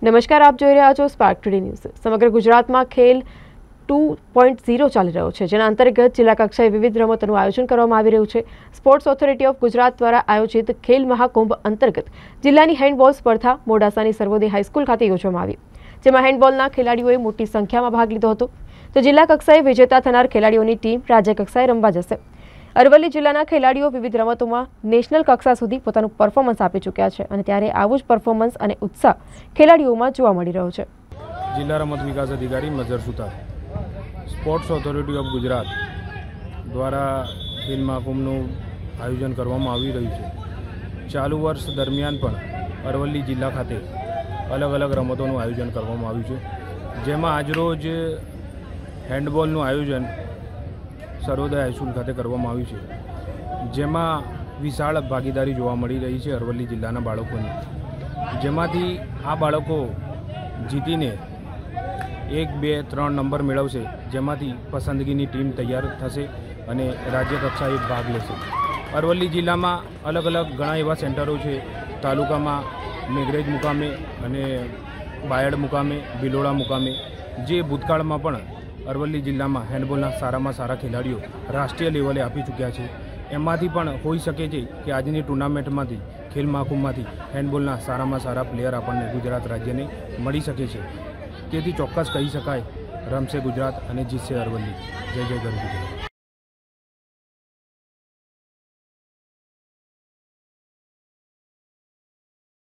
નમસ્કાર, આપ જોઈ રહ્યા છો સ્પાર્ક ટુડે ન્યૂઝ। સમગ્ર ગુજરાતમાં ખેલ 2.0 ચાલી રહ્યો છે, જેના અંતર્ગત જિલ્લા કક્ષાએ વિવિધ રમતોનું આયોજન કરવામાં આવી રહ્યું છે। સ્પોર્ટ્સ ઓથોરિટી ઓફ ગુજરાત દ્વારા આયોજિત ખેલ મહાકુંભ અંતર્ગત જિલ્લાની હેન્ડબોલ સ્પર્ધા મોડાસાની સર્વોદય હાઈસ્કૂલ ખાતે યોજવામાં આવી, જેમાં હેન્ડબોલના ખેલાડીઓએ મોટી સંખ્યામાં ભાગ લીધો હતો। તો જિલ્લા કક્ષાએ વિજેતા થનાર ખેલાડીઓની ટીમ રાજ્ય કક્ષાએ રમવા જશે। અરવલ્લી જિલ્લાના ખેલાડીઓ વિવિધ રમતોમાં નેશનલ કક્ષા સુધી પોતાનું પરફોર્મન્સ આપી ચૂક્યા છે અને ત્યારે આવું જ પરફોર્મન્સ અને ઉત્સાહ ખેલાડીઓમાં જોવા મળી રહ્યો છે। જિલ્લા રમત વિકાસ અધિકારી Mazar Sutar, sports authority of Gujarat દ્વારા ખેલ મહાકુંભનું આયોજન કરવામાં આવી રહ્યું છે। ચાલુ વર્ષ દરમિયાન પણ અરવલ્લી જિલ્લા ખાતે અલગ અલગ રમતોનું આયોજન કરવામાં આવ્યું છે, જેમાં આજરોજ હેન્ડબોલનું આયોજન સર્વોદય હાઈસ્કૂલ ખાતે કરવામાં આવ્યું છે, જેમાં વિશાળ ભાગીદારી જોવા મળી રહી છે અરવલ્લી જિલ્લાના બાળકોની, જેમાંથી આ બાળકો જીતીને 1, 2, 3 નંબર મેળવશે, જેમાંથી પસંદગીની ટીમ તૈયાર થશે અને રાજ્ય કક્ષાએ ભાગ લેશે। અરવલ્લી જિલ્લામાં અલગ અલગ ઘણા એવા સેન્ટરો છે, તાલુકામાં મેઘરેજ મુકામે અને બાયડ મુકામે, બિલોડા મુકામે, જે ભૂતકાળમાં પણ અરવલ્લી જિલ્લામાં હેન્ડબોલના સારામાં સારા ખેલાડીઓ રાષ્ટ્રીય લેવલે આપી ચૂક્યા છે। એમાંથી પણ હોઈ શકે છે કે આજની ટુર્નામેન્ટમાંથી, ખેલ મહાકુંભમાંથી હેન્ડબોલના સારામાં સારા પ્લેયર આપણને ગુજરાત રાજ્યને મળી શકે છે। તેથી ચોક્કસ કહી શકાય, રમશે ગુજરાત અને જીતશે અરવલ્લી। જય જય ગરવી।